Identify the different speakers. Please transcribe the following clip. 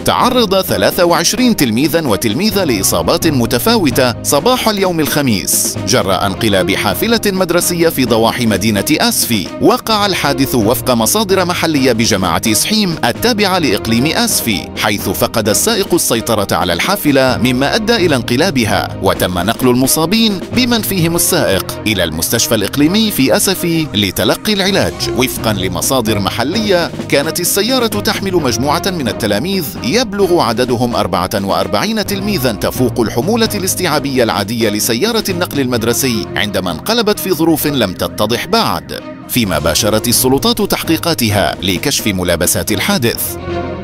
Speaker 1: تعرض 23 تلميذا وتلميذة لإصابات متفاوتة صباح اليوم الخميس جراء انقلاب حافلة مدرسية في ضواحي مدينة أسفي. وقع الحادث وفق مصادر محلية بجماعة سحيم التابعة لإقليم أسفي، حيث فقد السائق السيطرة على الحافلة مما أدى إلى انقلابها، وتم نقل المصابين بمن فيهم السائق إلى المستشفى الإقليمي في أسفي لتلقي العلاج. وفقا لمصادر محلية، كانت السيارة تحمل مجموعة من التلاميذ يبلغ عددهم 44 تلميذا، تفوق الحمولة الاستيعابية العادية لسيارة النقل المدرسي، عندما انقلبت في ظروف لم تتضح بعد، فيما باشرت السلطات تحقيقاتها لكشف ملابسات الحادث.